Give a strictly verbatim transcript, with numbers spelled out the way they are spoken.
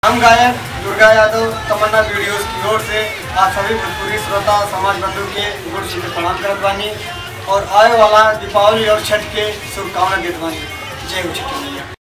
हम गायक दुर्गा यादव तमन्ना वीडियोस की ओर से आप सभी भोजपुरी श्रोता समाज बंधु के गुड़ से प्रणाम करत बानी और आए वाला दीपावली और छठ के शुभकामना देत बानी। जय हो छठी मैया।